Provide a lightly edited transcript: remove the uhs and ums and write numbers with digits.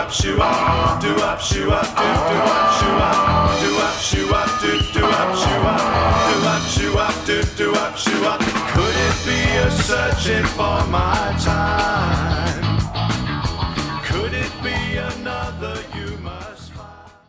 up, shoo up, do up, shoo up, do up, shoo up, do up, shoo up, do up, shoo up, do up, shoo up, do up, shoo up. Could it be you're searching for my time?